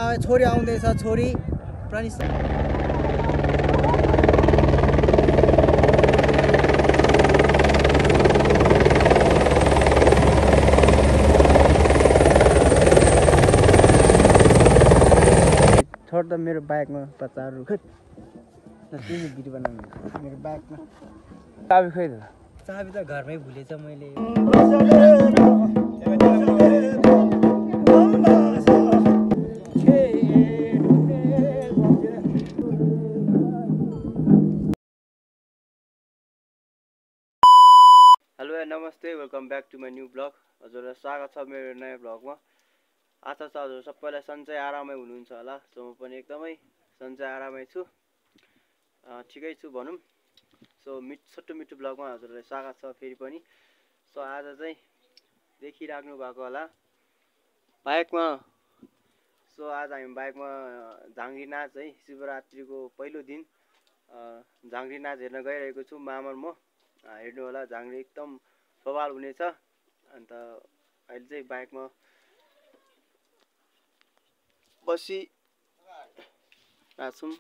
छोरी आउँदैछ छोरी प्रनिस छोड त मेरो बाइकमा पचारू खै तिमी भिडियो बनाउनु मेरो बाइकमा चाबी खै त चाबी त घरमै भुलेछ मैले हेलो नमस्ते welcome back to my new blog हजुरलाई स्वागत छ मेरो नयाँ ब्लगमा आशा छ हजुर सबैलाई सन्चै आरामै हुनुहुन्छ होला सो म पनि एकदमै सन्चै आरामै छु ठिकै छु भनौँ सो छोटो मिठो ब्लगमा हजुरलाई स्वागत छ फेरि पनि सो आज चाहिँ देखिराख्नु भएको होला बाइकमा सो आज हामी बाइकमा झाँक्री नाच है शिवरात्रिको पहिलो दिन झाँक्री नाच हेर्न गइरहेको छु मामा र म हेर्नु होला झाँक्री एकदम बवाल हुनेछ अन्त अहिले चाहिँ बाइकमा बसी नाच्छौँ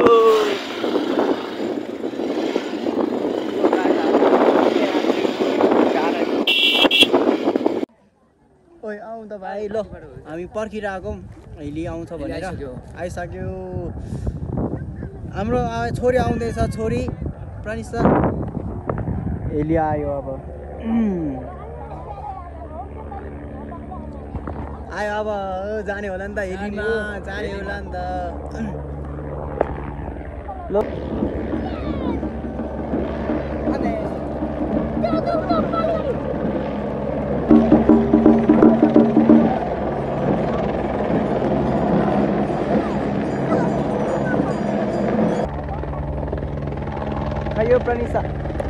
ओइ आउँ त भाइ ल हामी पर्खिरहेको अहिले आउँछ भनेर आइसक्यो हाम्रो छोरी आउँदैछ छोरी प्रनिस सर एली आयो अब आयो अब जाने होला नि त हेलीमा जाने होला नि त ल खायो प्रनिसा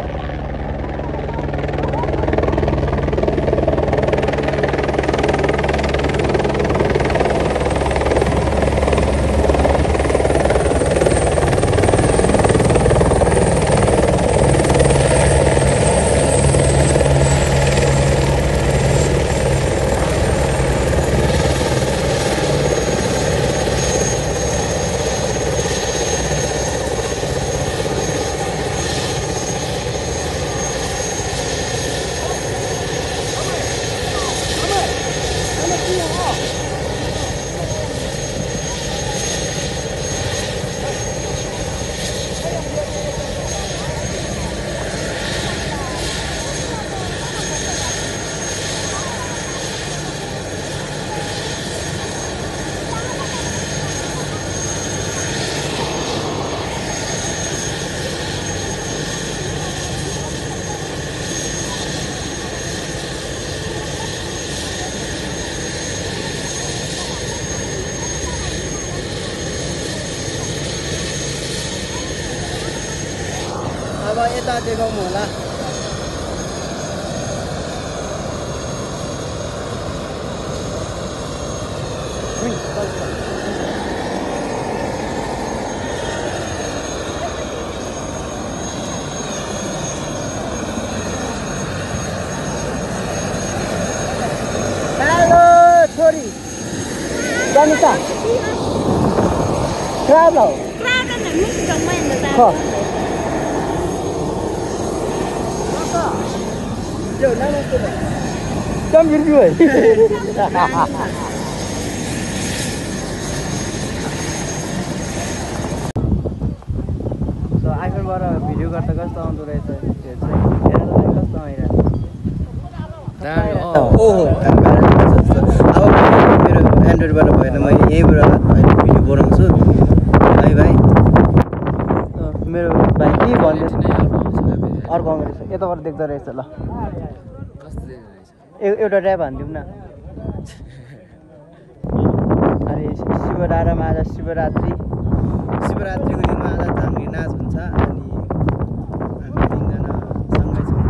अब यता देखाउँ होला हेलो छोरी जानुता Crablo. Crablo là nước trong men người ta. Yo, no, no, no. Come here, boy. So, iPhone-बाट भिडियो गर्दा कस्तो आउँदो रहेछ त्यो चाहिँ हेरेर कस्तो आइरहेको ओहो अब मेरो एन्ड्रोइडबाट भएन म यहीँबाट अहिले भिडियो बनाउँछु है भाइ मेरो भाइ के भन्दैछ अर्को आउँदो रहेछ यताबाट देख्दो रहेछ ल एउटा ड्राइभ हानिदिउँ न अनि शिवरात्रिमा आज शिवरात्रिको दिनमा आज झाँक्री नाच हुन्छ अनि हामी तिनजना सँगै छौँ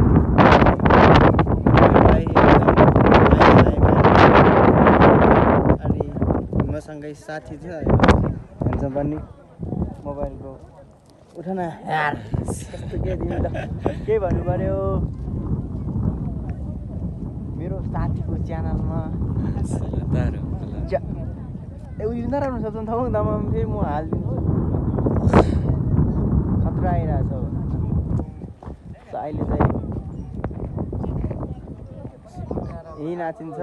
अनि मसँगै साथी छ हेर्छ पनि मोबाइलको उठन यार कस्तो के दिनु त के भन्नु पर्यो मेरो साथीको च्यानलमा उयो नराम्रो छ दामा फेरि म हालिदिन्छु खतरा आइरहेछ अहिले चाहिँ यही नाचिन्छ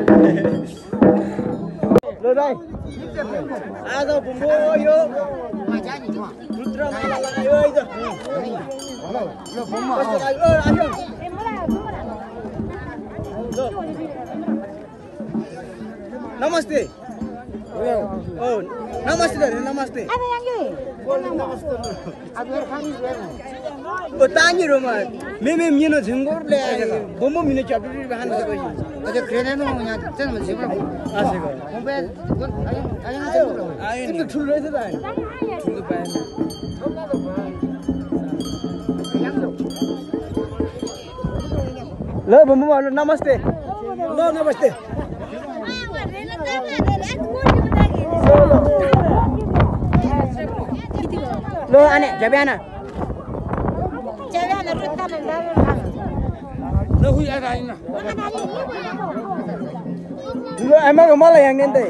आज बुम्बो यो रुद्र माला लगायो है त कस्तो लाग्यो आयो नमस्ते ओ नमस्ते दादा नमस्ते ओ तांगी रोमा मेमे मिनो झंगोरले बोमो मिनो च्याटुरी बहान सबै अझै क्रेनेनो यहाँ चाहिँ म झिम्रो आसेको मोबाइल आयो नि ठुलो रहेछ त हैन ठुलो पाएन ल बोमो नमस्ते ल नमस्ते ल आने जब्याना ल हुई आइन ल आमाको मलाई याङ नि त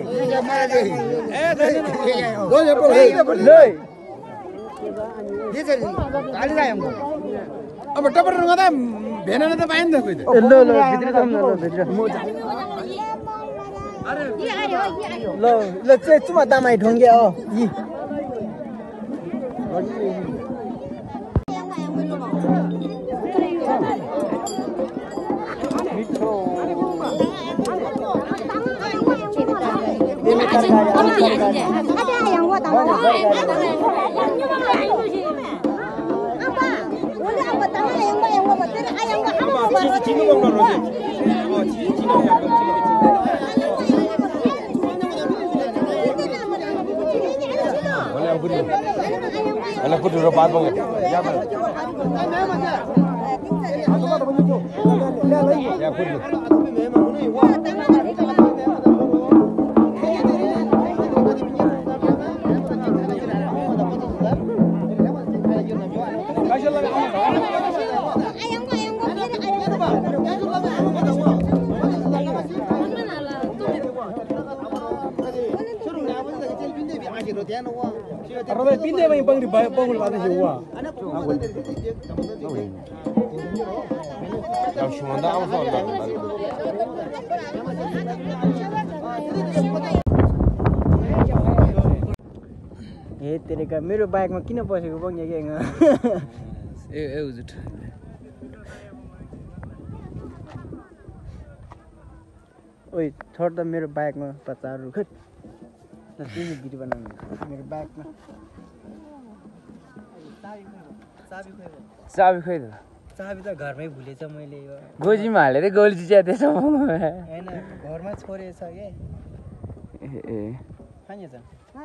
अब टपर गर्दा भेनेन त पाइन त कोही त ल ल भित्र जाम न ल भित्र ल ल चुमा दामाइ ढोंग्या हो यी Ala put ro baat bang ya ba ya put Arroba pinde mai bang di bangul ada jiwa. Ya shumanda am so ए तेरे का मेरो बाइकमा किन बसेको बङ्गे ग्याङ ए उजुट ओइ छोड त मेरो बाइकमा पचार रुख तिमी भिडियो बनाउनु मेरो बाइकमा चाबी खोइ त चाबी त घरमै भुलेछ मैले यो गोजीमा हालेर गोली च्यातेछ हैन घरमा छोडेछ के ए खाने छ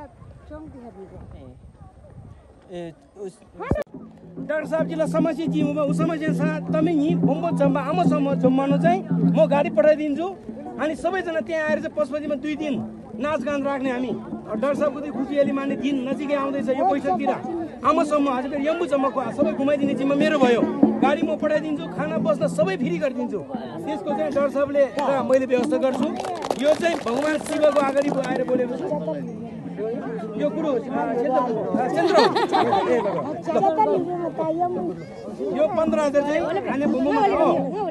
डाक्टर साहबजीलाई समस्या के हो उस समस्या साथ तमी यहीँ बोम्बो जम्मा आमासम्म जम्मानु चाहिँ म गाडी पठाइदिन्छु अनि सबैजना त्यहाँ आएर चाहिँ पशुपतिमा 2 दिन नाचगान राख्ने हामी डाक्टर साहबको चाहिँ खुसीयाली मान्ने दिन नजिकै आउँदैछ यो पैसातिर आमासम्म आज फेरि यम्बुसम्मको सबै घुमाइदिने जिम्मा मेरो भयो गाडी म पठाइदिन्छु खाना बस्न सबै फ्री गरिदिन्छु त्यसको चाहिँ डाक्टर साहबले मैले व्यवस्था गर्छु यो चाहिँ भगवान शिवको अगाडि आएर बोलेको छु यो कुरो यो 15,000 चाहिँ खाने मोमो हो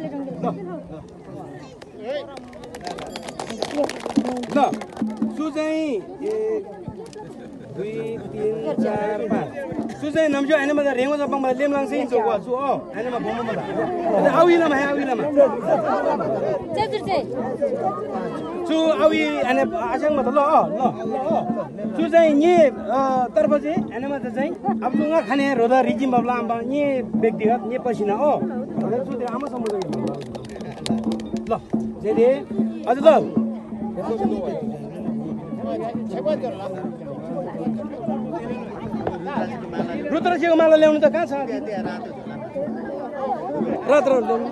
ल सु चाहिँ 2 3 4 5 सु चाहिँ नम्जो हैन म रेंगो जपङ मलाई लेम लाङ चाहिँ जोगवा सु हो हैन म मोमो मलाई आउइलामा सु आउइ हैन आजङ म त ल सु चाहिँ नि तर्फ चाहिँ हैन म त चाहिँ अब जुंगा खाने रोदा रिजिम बबला आम्बा नि व्यक्तिगत नि पसिना हो सु त्यो आमा सम्बन्ध ल जेदे अझ ल रुद्रजीको माला ल्याउनु त कहाँ छ रात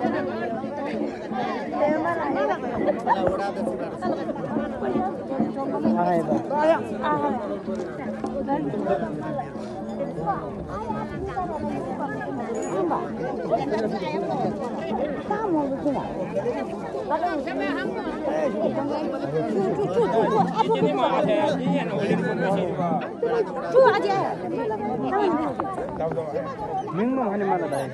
Minum hani mana dah?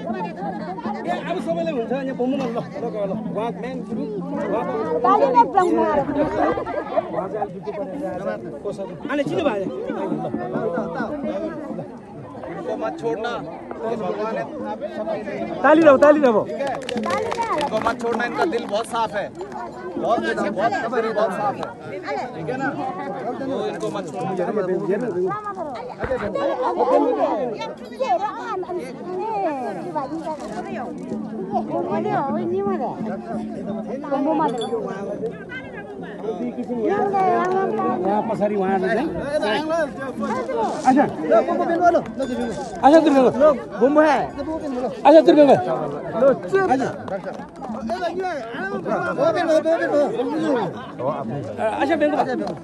ए अब सबैलाई हुन्छ यहाँ बोम्नु न ल ल उहाँ मेन गुरु अनि चिन्नु भयो मत छोड़ना भगवान है ताली रहो इनको मत छोड़ना इनका दिल बहुत साफ है बहुत साफ है ठीक है ना तो इनको मत छोड़ना यहाँ पछाडि उहाँहरू चाहिँ अच्छा बोम्बो है अच्छा तुर्बेको अच्छा बेङ्गो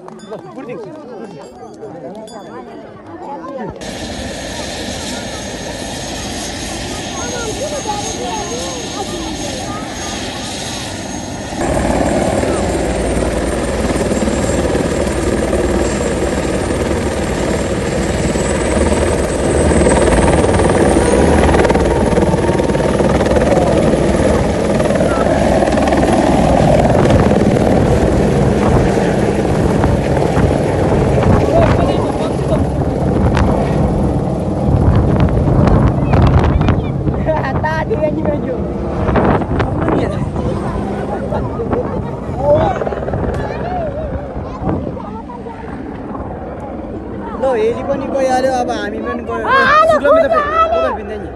ल हेरी पनि गइहाल्यो अब हामी पनि गयो मोबाइल पिन्दै नि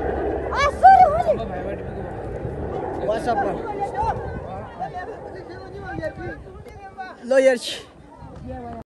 वाट्सएपमा ल यार